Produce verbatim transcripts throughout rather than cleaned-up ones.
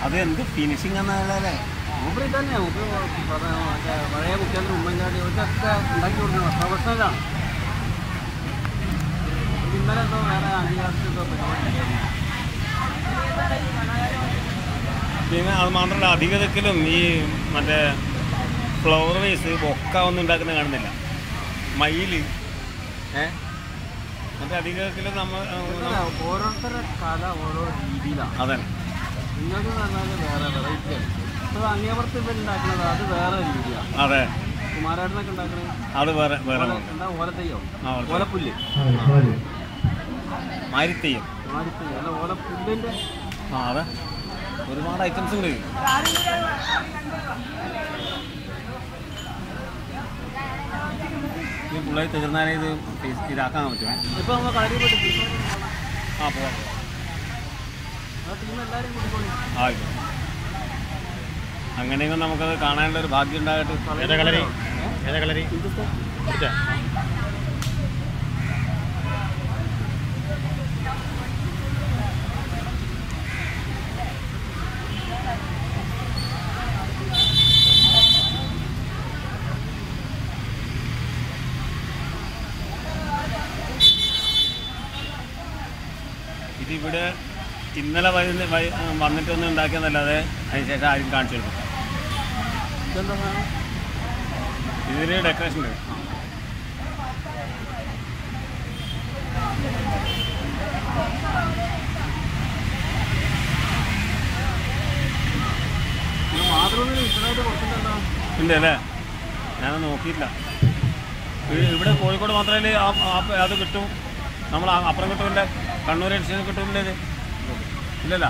അത് എന്ത് ഫിനിഷിംഗ് എന്നല്ലേ മൂപ്പര് തന്നെ നമുക്ക് പഴയ മുഖ്യമന്ത്രി ഉമ്മൻചാണ്ടി ഇവർക്കൊക്കെ ഉണ്ടാക്കി കൊടുക്കണം പ്രൊഫഷണലാണ്. ഇന്നലെ എന്തോ വേറെ അധികാരത്തിൻ്റെ പിന്നെ അത് മാത്രമല്ല അധികതക്കിലും ഈ മറ്റേ ഫ്ലവർ വേസ് ബൊക്ക ഒന്നും ഉണ്ടാക്കുന്ന കാണുന്നില്ല. മയില് ഏഹ് മറ്റേ അധികതക്കിലും നമ്മൾ ഓരോരുത്തരുടെ കല ഓരോ രീതിയിലാണ്. അതെ നിങ്ങൾക്ക് പറഞ്ഞാൽ വേറെ വെറൈറ്റിയാണ്. ഇപ്പോൾ അങ്ങേപ്പുറത്ത് ഇപ്പം ഉണ്ടാക്കുന്നത് അത് വേറെ രീതിയാണ്. അതെ കുമാരേട്ടനൊക്കെ ഉണ്ടാക്കുന്നത് അത് വേറെ വേറെ എന്താ ഓലത്തയ്യോ ഓലപ്പുല്ല് മാരിത്തെയ്യം മാരിത്തെയ്യം അല്ല ഓലപ്പുല്ലിൻ്റെ ആ അതെ ഒരുപാട് ഐറ്റംസ് ഉണ്ട്. ഈ പിള്ളേർ തീർന്നാലേ ഇത് ഇതാക്കാൻ പറ്റുമേ. ഇപ്പോൾ നമ്മൾ കളരി പോയിട്ട് ആ പോവാം ആ ടീം എല്ലാവരും കൂട്ടിക്കോളി. ആയിക്കോട്ടെ. അങ്ങനെയെങ്കിൽ നമുക്കത് കാണാനുള്ള ഒരു ഭാഗ്യം ഉണ്ടാകട്ടെ. ഏതാ കളരി ഏതാ കളരി ഇതിവിടെ ഇന്നലെ വന്നിട്ടൊന്നും ഉണ്ടാക്കിയെന്നല്ലാതെ അതിനുശേഷം ആരും കാണിച്ചു കൊടുക്കും. ഇതിൽ ഡെക്കറേഷൻ ഉണ്ട്. ഉണ്ട് അല്ലേ? ഞാനത് നോക്കിയില്ല. ഇവിടെ കോഴിക്കോട് മാത്രമല്ലേ അത് കിട്ടും. നമ്മൾ അപ്പുറം കിട്ടുമില്ല, കണ്ണൂർ എഡിഷൻ കിട്ടുമില്ല. ഇത് ഇല്ലല്ല.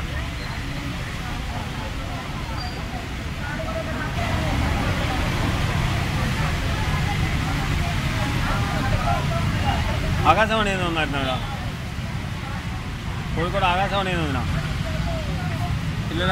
ആകാശവാണി നന്നായിരുന്നോ? കോഴിക്കോട് ആകാശവാണി നന്നാ ഇല്ലല്ല.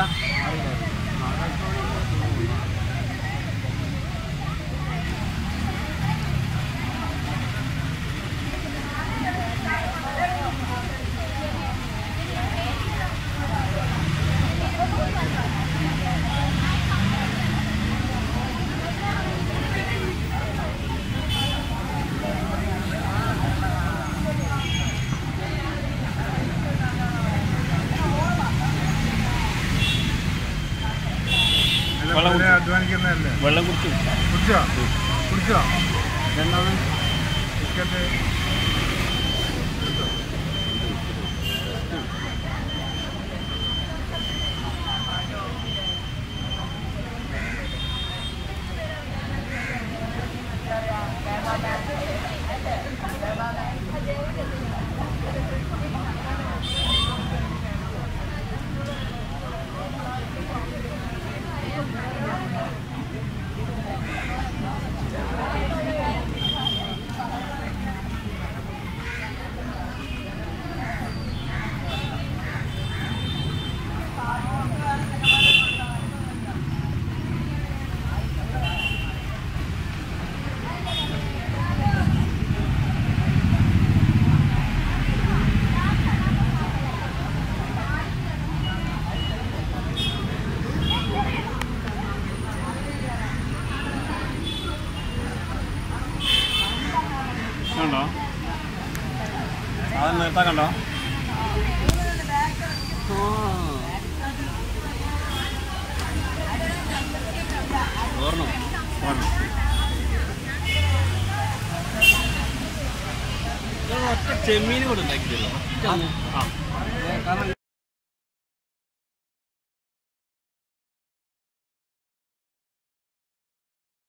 അധ്വാനിക്കുന്നതല്ലേ? വെള്ളം കുടിച്ചു കുടിച്ചോ കുടിച്ചോ എന്താണ് ടിക്കറ്റ് കണ്ടോ? സാധനം നിർത്താൻ കണ്ടോ? ഓർണം ഓർണം ഒറ്റ ചെമ്മീൻ കൂടെ ഉണ്ടാക്കി തരുമോ? കാരണം